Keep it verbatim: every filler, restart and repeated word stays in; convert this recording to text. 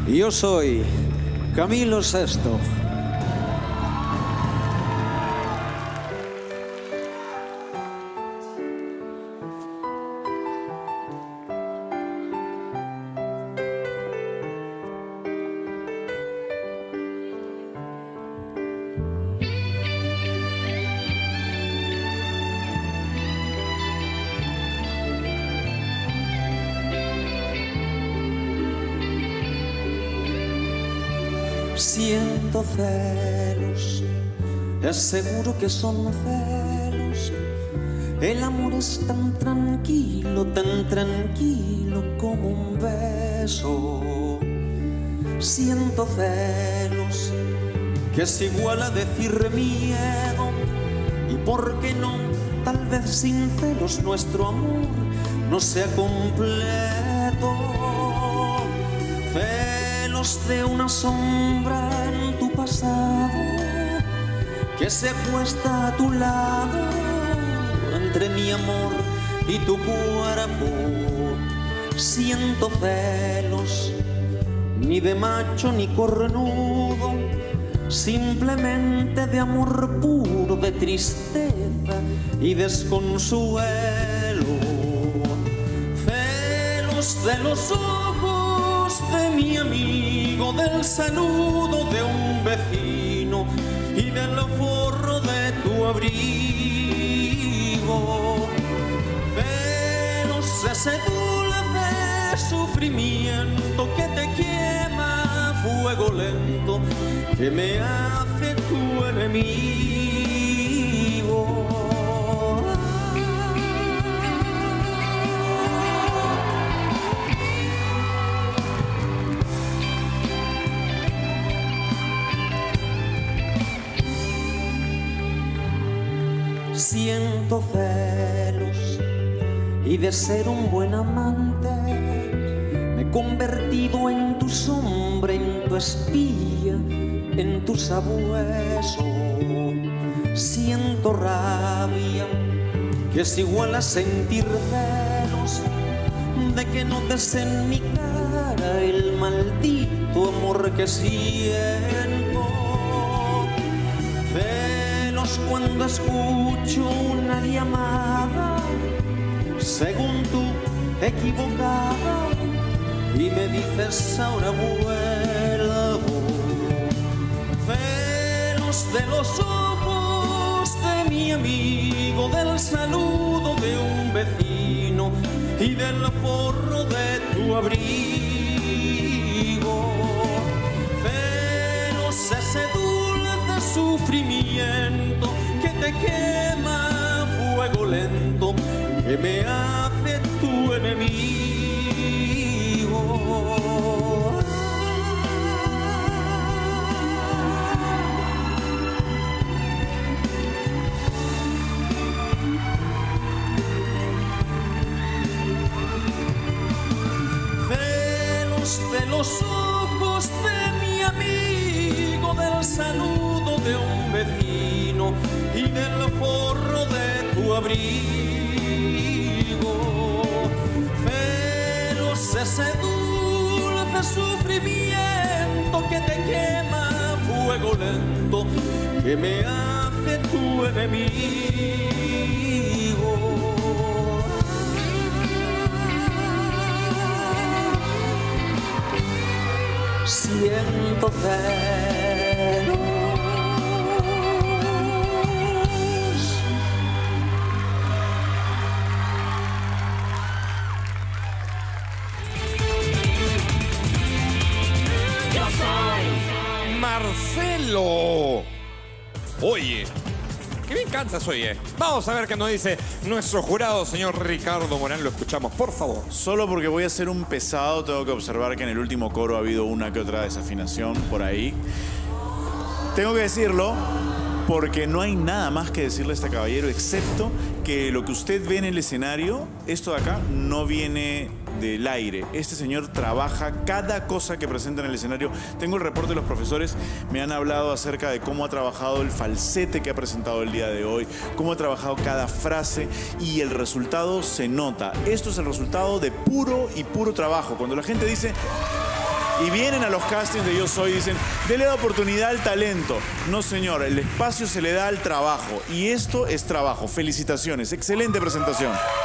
Yo soy Camilo Sesto. Siento celos, es seguro que son celos. El amor es tan tranquilo, tan tranquilo como un beso. Siento celos, que es igual a decir miedo. Y por qué no, tal vez sin celos nuestro amor no sea completo. Celos de una sombra en tu pasado que se acuesta a tu lado entre mi amor y tu cuerpo. Siento celos, ni de macho ni cornudo, simplemente de amor puro, de tristeza y desconsuelo. Celos de los ojos de mi amigo, del saludo de un vecino y del forro de tu abrigo. Celos, ese dulce sufrimiento que te quema a fuego lento, que me hace tu enemigo. Siento celos y de ser un buen amante me he convertido en tu sombra, en tu espía, en tu sabueso. Siento rabia, que es igual a sentir celos de que notes en mi cara el maldito amor que siento. Cuando escucho una llamada, según tú, equivocada, y me dices ahora vuelvo. Celos de los ojos de mi amigo, del saludo de un vecino y del forro de tu abrigo. Celos, ese dulce sufrimiento que te quema a fuego lento, que me hace tu enemigo. Celos de los ojos de mi amigo, del saludo de un vecino y del forro de tu abrigo. Celos, ese dulce sufrimiento que te quema a fuego lento, que me hace tu enemigo. Siento celos. Marcelo. Oye, qué bien cantas, oye. Vamos a ver qué nos dice nuestro jurado, señor Ricardo Morán. Lo escuchamos, por favor. Solo porque voy a ser un pesado, tengo que observar que en el último coro ha habido una que otra desafinación por ahí. Tengo que decirlo porque no hay nada más que decirle a este caballero, excepto que lo que usted ve en el escenario, esto de acá, no viene del aire. Este señor trabaja cada cosa que presenta en el escenario. Tengo el reporte de los profesores, me han hablado acerca de cómo ha trabajado el falsete que ha presentado el día de hoy, cómo ha trabajado cada frase, y el resultado se nota. Esto es el resultado de puro y puro trabajo. Cuando la gente dice y vienen a los castings de Yo Soy y dicen, dele la oportunidad al talento. No, señor, el espacio se le da al trabajo. Y esto es trabajo. Felicitaciones. Excelente presentación.